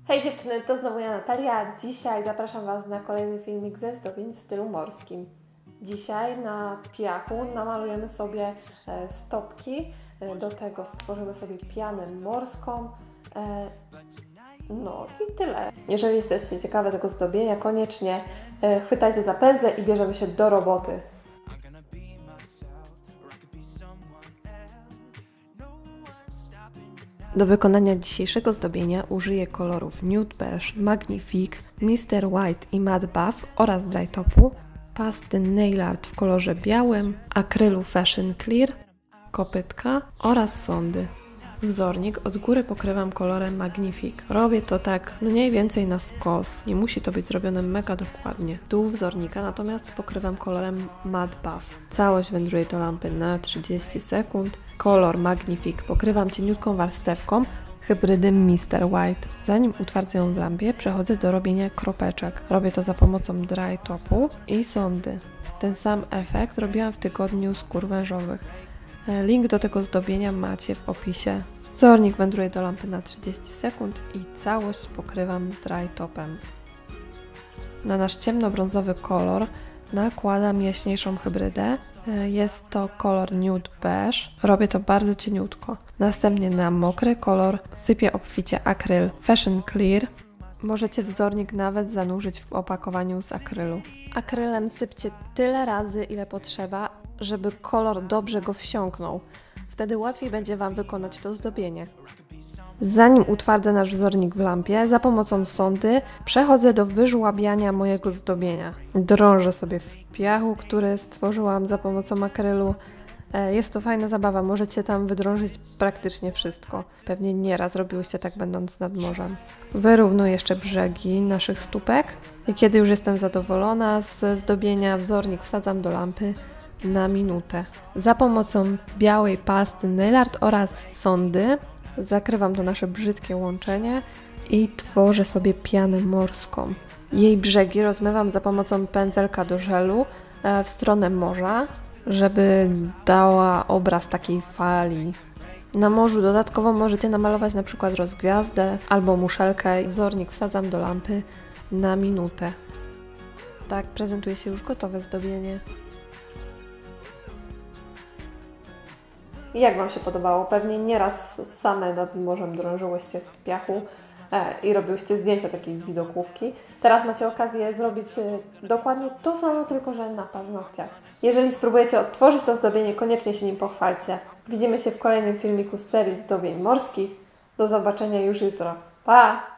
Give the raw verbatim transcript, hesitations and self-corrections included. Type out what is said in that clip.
Hej dziewczyny, to znowu ja Natalia. Dzisiaj zapraszam Was na kolejny filmik ze zdobień w stylu morskim. Dzisiaj na piachu namalujemy sobie stopki, do tego stworzymy sobie pianę morską. No i tyle. Jeżeli jesteście ciekawe tego zdobienia, koniecznie chwytajcie za pędzę i bierzemy się do roboty. Do wykonania dzisiejszego zdobienia użyję kolorów Nude Beige, Magnifique, mister White i Matte Buff oraz Dry Topu, pasty Nail Art w kolorze białym, akrylu Fashion Clear, kopytka oraz sondy. Wzornik od góry pokrywam kolorem Magnifique. Robię to tak mniej więcej na skos, nie musi to być zrobione mega dokładnie. Dół wzornika natomiast pokrywam kolorem Matte Buff. Całość wędruje do lampy na trzydzieści sekund. Kolor Magnifique pokrywam cieniutką warstewką hybrydy mister White. Zanim utwardzę ją w lampie, przechodzę do robienia kropeczek. Robię to za pomocą Dry Topu i sondy. Ten sam efekt robiłam w tygodniu skór wężowych. Link do tego zdobienia macie w opisie. Wzornik wędruje do lampy na trzydzieści sekund i całość pokrywam Dry Topem. Na nasz ciemnobrązowy kolor nakładam jaśniejszą hybrydę. Jest to kolor Nude Beige. Robię to bardzo cieniutko. Następnie na mokry kolor sypię obficie akryl Fashion Clear. Możecie wzornik nawet zanurzyć w opakowaniu z akrylu. Akrylem sypcie tyle razy, ile potrzeba, żeby kolor dobrze go wsiąknął. Wtedy łatwiej będzie Wam wykonać to zdobienie. Zanim utwardzę nasz wzornik w lampie, za pomocą sondy przechodzę do wyżłabiania mojego zdobienia. Drążę sobie w piachu, który stworzyłam za pomocą akrylu. Jest to fajna zabawa, możecie tam wydrążyć praktycznie wszystko. Pewnie nieraz robiłyście tak, będąc nad morzem. Wyrównuję jeszcze brzegi naszych stópek i kiedy już jestem zadowolona z zdobienia, wzornik wsadzam do lampy na minutę. Za pomocą białej pasty Nail Art oraz sondy zakrywam to nasze brzydkie łączenie i tworzę sobie pianę morską. Jej brzegi rozmywam za pomocą pędzelka do żelu w stronę morza, żeby dała obraz takiej fali. Na morzu dodatkowo możecie namalować na przykład rozgwiazdę albo muszelkę. Wzornik wsadzam do lampy na minutę. Tak prezentuje się już gotowe zdobienie. Jak Wam się podobało? Pewnie nieraz same nad morzem drążyłyście w piachu e, i robiłyście zdjęcia takiej widokówki. Teraz macie okazję zrobić e, dokładnie to samo, tylko że na paznokciach. Jeżeli spróbujecie odtworzyć to zdobienie, koniecznie się nim pochwalcie. Widzimy się w kolejnym filmiku z serii zdobień morskich. Do zobaczenia już jutro. Pa!